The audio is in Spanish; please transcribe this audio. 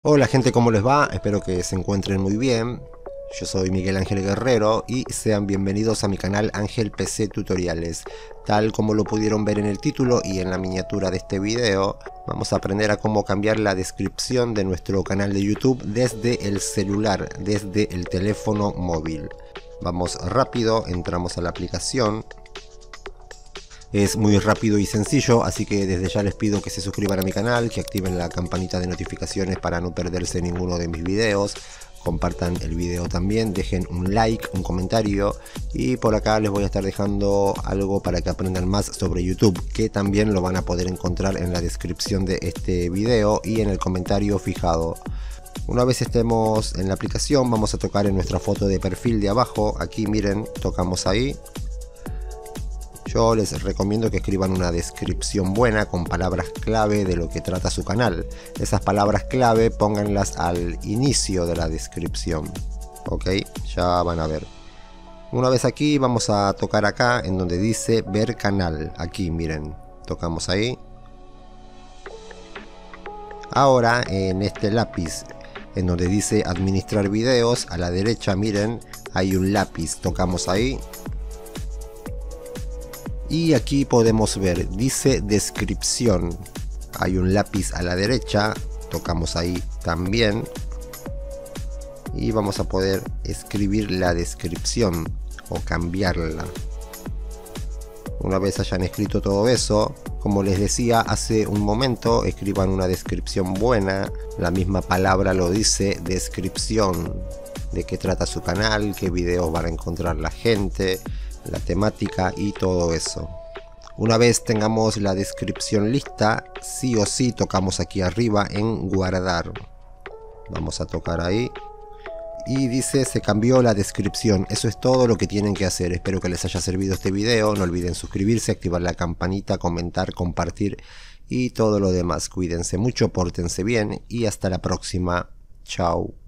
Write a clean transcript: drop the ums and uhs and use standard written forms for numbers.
Hola gente, ¿cómo les va? Espero que se encuentren muy bien. Yo soy Miguel Ángel Guerrero y sean bienvenidos a mi canal Ángel PC Tutoriales. Tal como lo pudieron ver en el título y en la miniatura de este video, vamos a aprender a cómo cambiar la descripción de nuestro canal de YouTube desde el celular, desde el teléfono móvil. Vamos rápido, entramos a la aplicación. Es muy rápido y sencillo, así que desde ya les pido que se suscriban a mi canal, que activen la campanita de notificaciones para no perderse ninguno de mis videos, compartan el video también, dejen un like, un comentario y por acá les voy a estar dejando algo para que aprendan más sobre YouTube, que también lo van a poder encontrar en la descripción de este video y en el comentario fijado. Una vez estemos en la aplicación, vamos a tocar en nuestra foto de perfil de abajo. Aquí miren, tocamos ahí. Yo les recomiendo que escriban una descripción buena con palabras clave de lo que trata su canal. Esas palabras clave pónganlas al inicio de la descripción. Ok, ya van a ver. Una vez aquí vamos a tocar acá en donde dice ver canal. Aquí miren, tocamos ahí. Ahora en este lápiz en donde dice administrar videos, a la derecha miren, hay un lápiz, tocamos ahí. Y aquí podemos ver, dice descripción. Hay un lápiz a la derecha, tocamos ahí también. Y vamos a poder escribir la descripción o cambiarla. Una vez hayan escrito todo eso, como les decía hace un momento, escriban una descripción buena. La misma palabra lo dice, descripción. De qué trata su canal, qué videos van a encontrar la gente, la temática y todo eso. Una vez tengamos la descripción lista, sí o sí tocamos aquí arriba en guardar. Vamos a tocar ahí. Y dice se cambió la descripción. Eso es todo lo que tienen que hacer. Espero que les haya servido este video. No olviden suscribirse, activar la campanita, comentar, compartir y todo lo demás. Cuídense mucho, pórtense bien y hasta la próxima. Chao.